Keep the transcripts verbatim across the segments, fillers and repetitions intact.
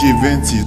J Ventis.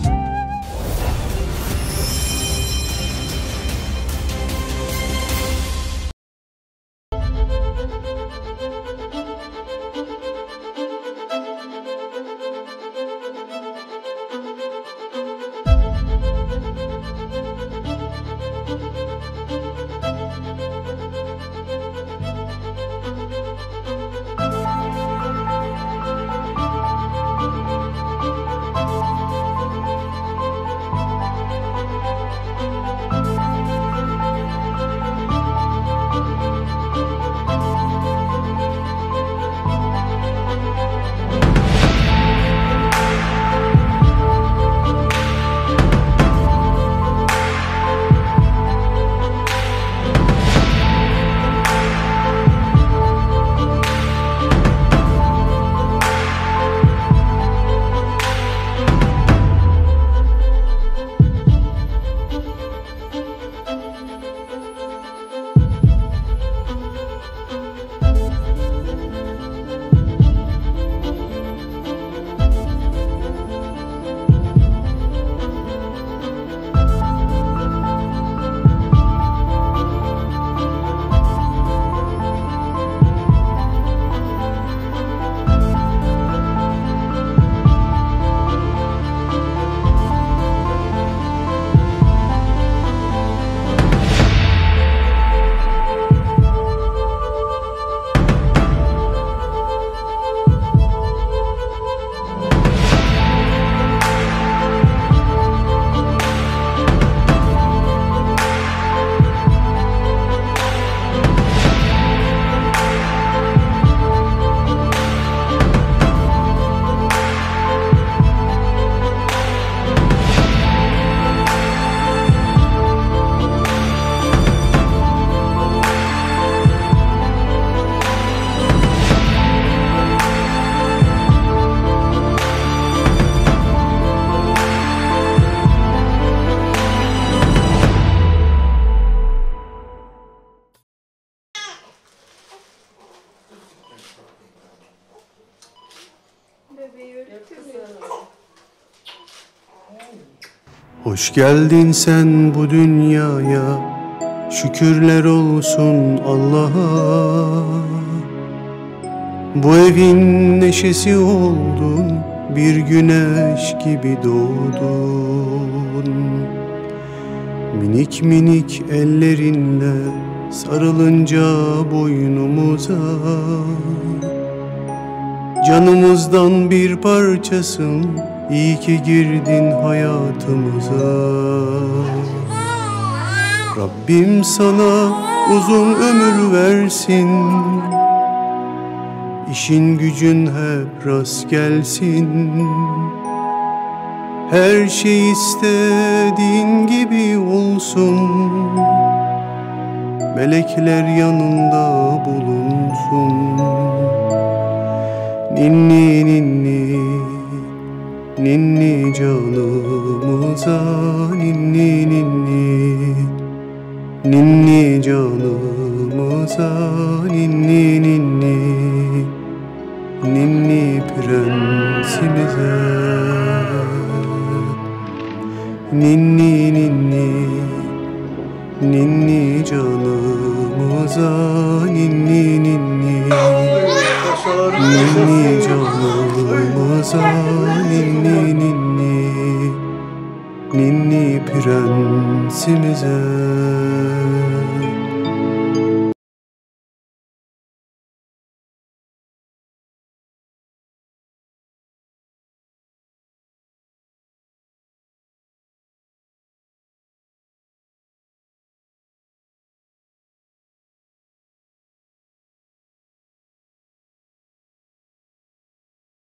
Hoş geldin sen bu dünyaya, şükürler olsun Allah'a. Bu evin neşesi oldun, bir güneş gibi doğdun. Minik minik ellerinle sarılınca boynumuza, canımızdan bir parçasın, iyi ki girdin hayatımıza. Rabbim sana uzun ömür versin, İşin gücün hep rast gelsin. Her şey istediğin gibi olsun, melekler yanında bulunsun. Ninni ninni, ninni canımıza, ninni ninni, ninni canımıza, ninni ninni, ninni prensimize. Ninni ninni, ninni canımıza, ninni ninni, ninni canımıza, ninni ninni, ninni prensimize.